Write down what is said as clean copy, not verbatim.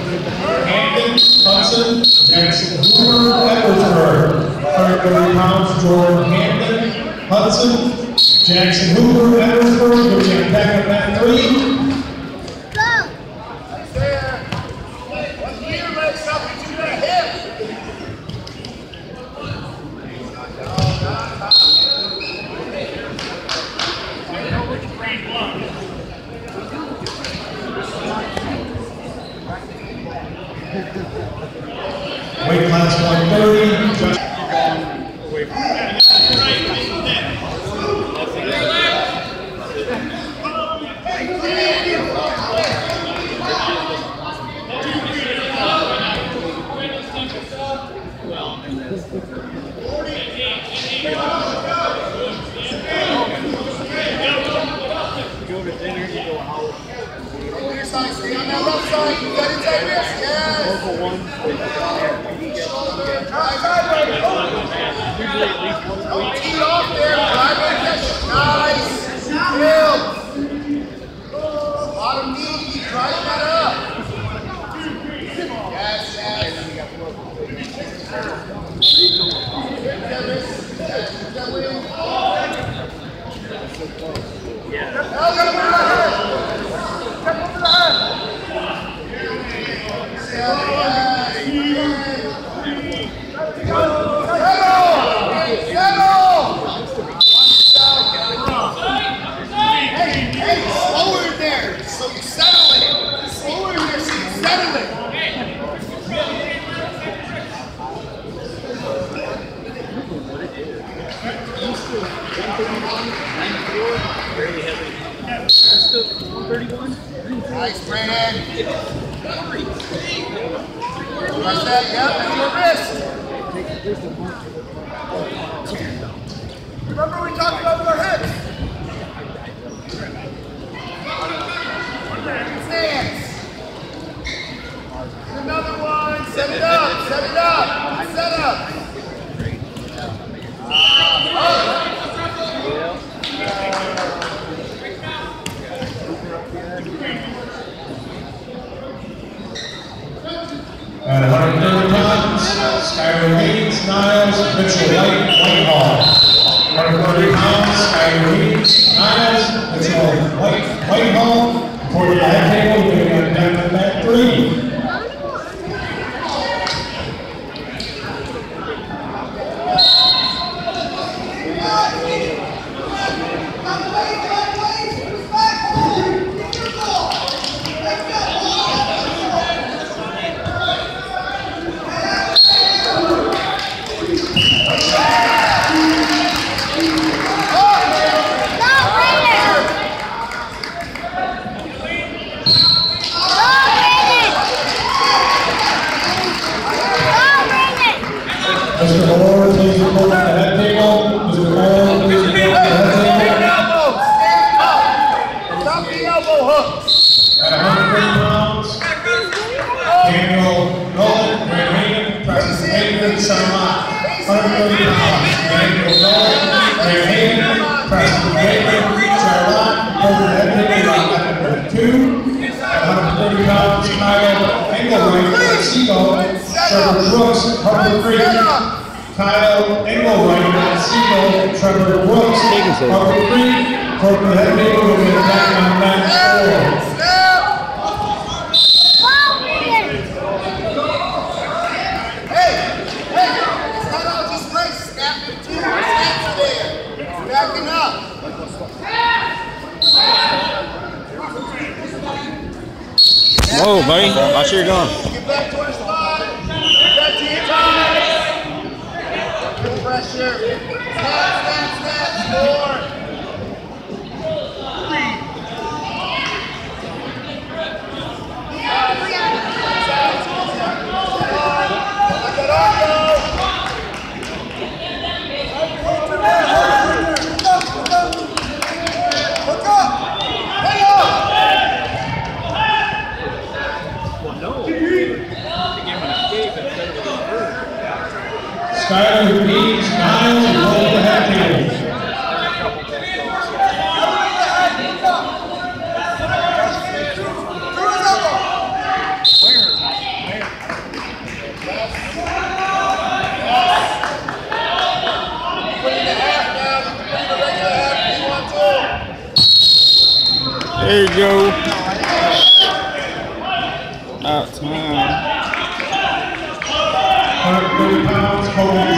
Hampton, Hudson, Jackson Hoover, Edwardsburg. 130 pounds, Jordan Hampton, Hudson, Jackson Hoover, Edwardsburg. We're going to back up that 3. Weight class 130. Just Go to dinner, you go out. Over your side, stay on that left side. You got inside this, yes. Local one, usually at least 1 week. Tee off there, drive and catch. Nice. Kill. Bottom knee, keep driving that up. Yes, yes. Yeah. Now get him over the head. Get him over the head. Hey, slower in there, so you settle it. Slower in there, so you settle it. Very heavy. That's the 131. Nice, Brandon. Press that, yep, and your wrist. Remember we talked about your hips. Stance. Another one. Set it up, set it up. Set up. At 130 pounds, Skyler Haynes, Niles, Mitchell Whitehall. 130 pounds, Skyler Haynes, Niles, Mitchell Whitehall. For the head table, we're going to down to that 3. Mr. Moore, please report to the head table. Mr. Moore, please report to the head table. Stop the elbow hooks. At 130 pounds, Daniel Nolan, Grant Hayden, Preston Hayden, Sarmat. 130 pounds, Daniel Nolan, Grant Hayden, Preston Hayden, Sarmat. Over the head table, at 2. At 130 pounds, Kyle Engelwright, Seagull, Trevor Brooks, Harper Creek. Kyle Engelwright, Seagull, Trevor Brooks, Harper Creek. For the head table, we're going to back on match 4. Backing up. Whoa, buddy. Watch where you're going. Get back to our spot. Get back to your time. Good pressure. Snap. 4. Skyler Haynes, Niles, roll the head table. There you go. Out time. 130 pounds, Kobe